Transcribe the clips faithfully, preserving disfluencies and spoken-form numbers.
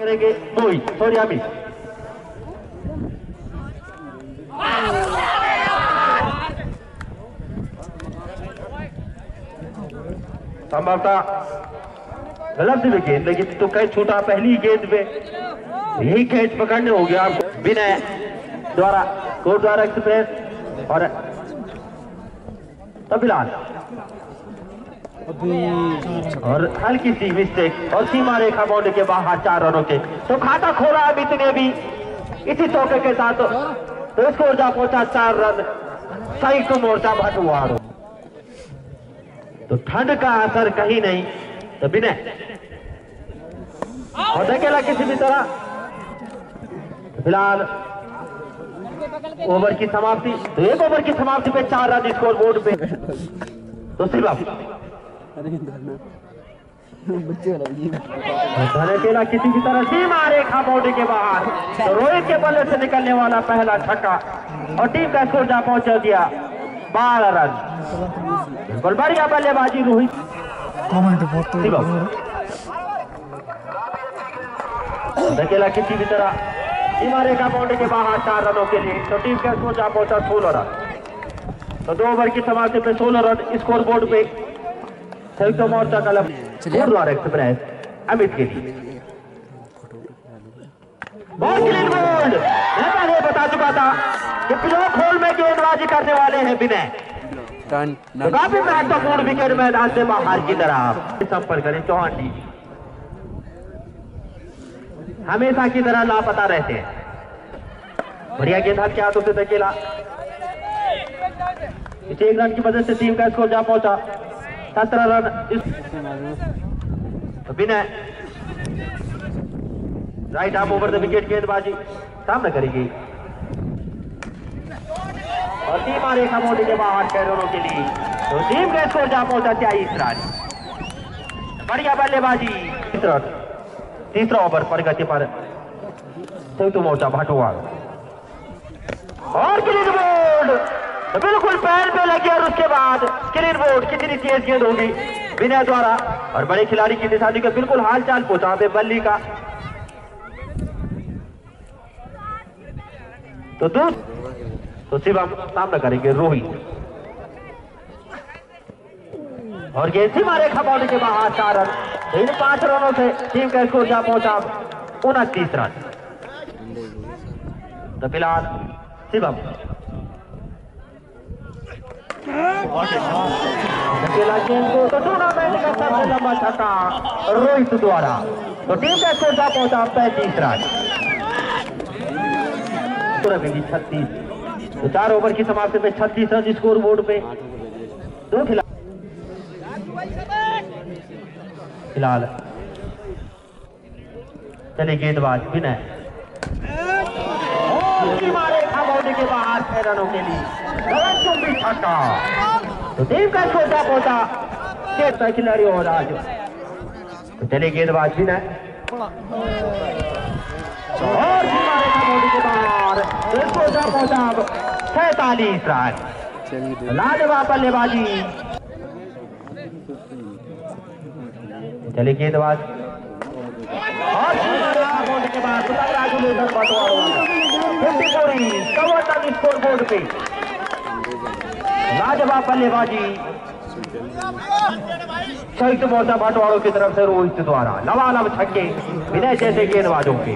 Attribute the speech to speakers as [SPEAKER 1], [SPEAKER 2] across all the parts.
[SPEAKER 1] करेंगे मोई सॉरी अभी संभवतः गलत भी गेंद लेकिन तो कैच छूटा पहली गेंद पे यही कैच पकड़ने हो गया आपको विनय द्वारा कोर्ट द्वारा एक्सप्रेस और तबिलाल और हल्की सी मिस्टेक और सीमा रेखा बाउंड्री के बाहर चार रनों के तो खाता खोला अभी इतने भी इसी चौके के साथ तो स्कोर जा पहुंचा चार रन सही को मोर्चा भटुआरो तो ठंड का असर कहीं नहीं तो विनय और अकेला किसी भी तरह फिलहाल ओवर की समाप्ति तो एक ओवर की समाप्ति पे चार रन स्कोर बोर्ड पे तो सिर्फ अकेला किसी भी तरह सीमा रेखा बाउंड्री के बाहर तो रोहित के बल्ले से निकलने वाला पहला छक्का और टीम का स्कोर जा पहुंचा दिया बारह रन बिल्कुल बढ़िया बल्लेबाजी रोहित अकेला किसी भी तरह सीमा रेखा बाउंड्री के बाहर चार रनों के लिए तो टीम का स्कोर जा पहुंचा सोलह रन तो दो ओवर की समाप्ति पे सोलह रन स्कोर बोर्ड पे संयुक्त मोर्चा कलम द्वारा एक्सप्रेस अमित के लिए बहुत क्लीन बोल्ड मैं पहले बता चुका था कि ब्लॉक होल में गेंदबाजी करने वाले हैं विनय तो काफी महत्वपूर्ण विकेट मैदान से बाहर की तरफ संपर्क करें चौहान जी हमेशा की तरह लापता रहते हैं बढ़िया गेंद हाथ के हाथों से धकेला इसे एक रन की मदद से टीम का स्कोर जा पहुंचा सत्रह रन तो Vinay right half over the wicket गेंदबाजी सामने करेगी और टीम रेखा मोदी के बाहर छह रनों के लिए तो टीम का स्कोर जा पहुंचा तेईस रन बढ़िया बल्लेबाजी तीसरा तीसरा ओवर प्रगति पर संयुक्त मोर्चा भाटुआर और क्लीन बोल्ड तो बिल्कुल पैर पे लगी और उसके बाद क्लीन बोल्ड कितनी तेज गेंद होगी विनय द्वारा और बड़े खिलाड़ी की निशानी का बिल्कुल हाल चाल पूछा पे बल्ली का तो दूस तो शिवम सामना करेंगे रोहित और गेंद सीमा रेखा बाउंड्री के बाहर चार रन इन पांच रनों से टीम का स्कोर जा पहुंचा उनतीस रन तो फिलहाल शिवम अकेला गेंद को तो टूर्नामेंट का सबसे लंबा छक्का रोहित द्वारा तो टीम का स्कोर जा पहुंचा पैंतीस रन छत्तीस तो चार ओवर की समाप्ति में छत्तीस रन स्कोर बोर्ड पे दो खिलाड़ी फिलहाल चले गेंदबाज विनय रेखा बाउंड्री के बाहर छह रनों के लिए छक्का तो टीम का छोटा पहुंचा छह खिलाड़ी और आज तो चले गेंदबाज विनय और सीमा रेखा बाउंड्री के बाहर छोटा पहुंचा सैतालीस रन लाजवाब बल्लेबाजी चले गेंदबाज और के बाद स्कोर बोर्ड पे लाजवाब बल्लेबाजी संयुक्त मोर्चा भाटवाड़ों की तरफ से रोहित द्वारा लवालब छक्के विनय जैसे गेंदबाजों के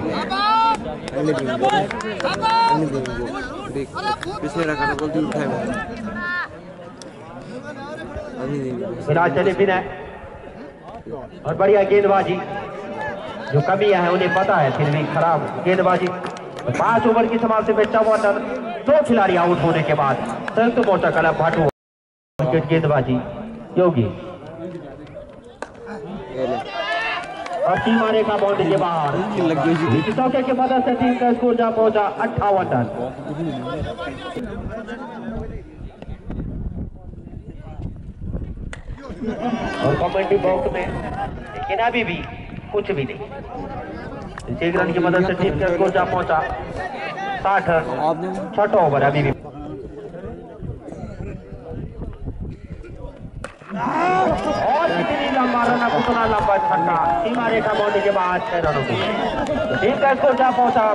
[SPEAKER 1] फिलहाल चले विनय और बढ़िया गेंदबाजी जो कमियां है उन्हें पता है फिर भी खराब गेंदबाजी पांच ओवर की समाप्ति में चौवन रन दो खिलाड़ी आउट होने के बाद संयुक्त मोर्चा कला भाटू विकेट गेंदबाजी योगी और सीमा रेखा बाउंड्री के बाहर चौके की मदद से टीम का स्कोर जा पहुंचा अट्ठावन रन और कमेंट्री बॉक्स में लेकिन अभी भी कुछ भी नहीं एक रन की मदद से टीम का स्कोर जा पहुंचा साठ रन छठा ओवर अभी भी और कितनी लंबा रन सुना लंबा छक्का सीमा रेखा बाउंड्री के बाद छह रनों की टीम का स्कोर जा पहुंचा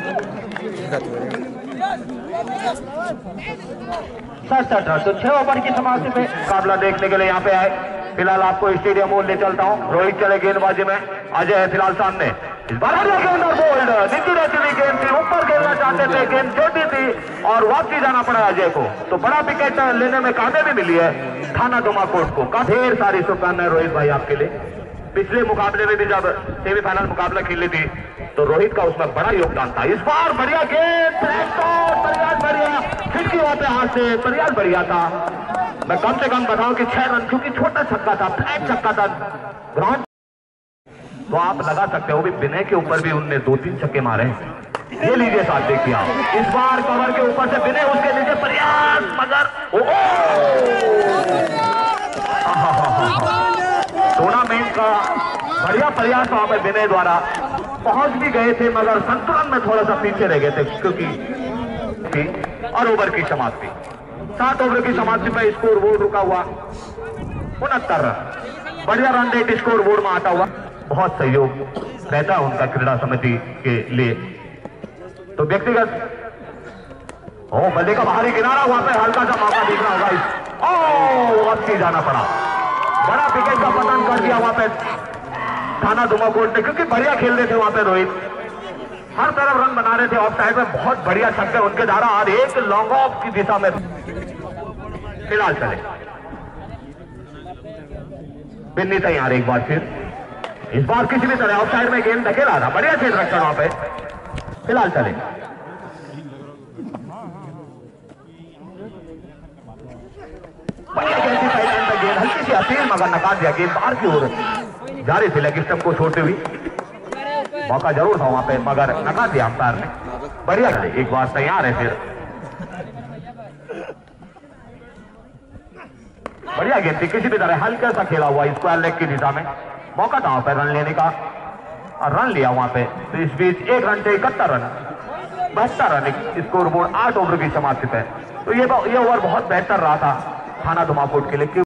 [SPEAKER 1] सड़सठ रन। तो छह ओवर की समाप्ति पे मुकाबला देखने के लिए यहाँ पे आए। फिलहाल आपको स्टेडियम मोड़ ले चलता हूँ। रोहित चले गेंदबाजी में, अजय है फिलहाल सामने। इस बार गेंद और बोल्ड नीचे रहती हुई गेंद थी, ऊपर खेलना चाहते थे, गेंद छोटी थी और वापसी जाना पड़ा अजय को। तो बड़ा विकेट लेने में कामयाबी मिली है थाना दुमाकोट को। ढेर सारी शुभकामनाएं रोहित भाई आपके लिए। पिछले मुकाबले में भी जब सेमीफाइनल मुकाबला खेली थी तो रोहित का उसमें बड़ा योगदान था। इस बार बढ़िया गेंद, प्रयास बढ़िया, खिड़की वहां पे हाथ से प्रयास बढ़िया था। मैं कम से कम बताऊं कि छह रन, क्योंकि छोटा छक्का था, फ्लैट छक्का था ग्राउंड, तो आप लगा सकते हो भी विनय के ऊपर भी उनने दो तीन छक्के मारे। ये लीजिए साथ देखिए आप, इस बार कवर के ऊपर से विनय, उसके नीचे प्रयास, मगर टूर्नामेंट का बढ़िया प्रयास वहां पर विनय द्वारा, पहुंच भी गए थे मगर संतुलन में थोड़ा सा पीछे रह गए थे क्योंकि। और ओवर की समाप्ति, सात ओवर की समाप्ति पर स्कोर बोर्ड रुका हुआ उनहत्तर रन। बढ़िया रन रेट स्कोर बोर्ड में आता हुआ, बहुत सहयोग रहता है उनका क्रीड़ा समिति के लिए। तो व्यक्तिगत ओ बल्ले का बाहरी किनारा, वहां पे हल्का सा मौका दिख रहा होगा। ओ वापसी जाना पड़ा, बड़ा विकेट का पतन कर दिया वहां पे थाना दुमाकोट ने, क्योंकि बढ़िया खेल रहे थे वहां पे रोहित, हर तरफ रन बना रहे थे। ऑफ साइड में बहुत बढ़िया छक्के उनके द्वारा और एक लॉन्ग ऑफ की दिशा में फिलहाल चले। बिन्नी तैयार एक बार फिर, इस बार किसी भी तरह ऑफ साइड में गेंद धकेला था, बढ़िया खेल रखा वहां पे। फिलहाल चले, बढ़िया गेंद थी, गेंद हल्की सी अपील मगर नकार दिया, गेंद बाहर की ओर जा रही थी लेग स्टंप को छोड़ते हुई। मौका जरूर था वहां पे मगर नकार दिया अंपायर ने। बढ़िया खेले, एक बार तैयार है फिर, बढ़िया गेंद थी, किसी भी तरह हल्का सा खेला हुआ स्क्वायर लेग की दिशा में, मौका था वहां पे रन लेने का और रन लिया वहां पे। तो इस बीच एक रन से इकहत्तर रन, बहत्तर रन स्कोर बोर्ड आठ ओवर की समाप्ति पे। तो ये ये ओवर बहुत बेहतर रहा था थाना दुमाकोट के लिए।